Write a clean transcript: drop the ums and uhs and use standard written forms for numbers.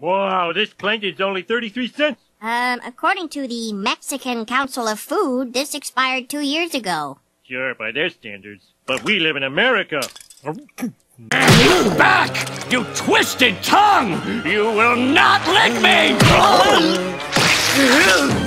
Wow, this plankton's only 33 cents. According to the Mexican Council of Food, this expired 2 years ago. Sure, by their standards. But we live in America. Back, you twisted tongue! You will not lick me!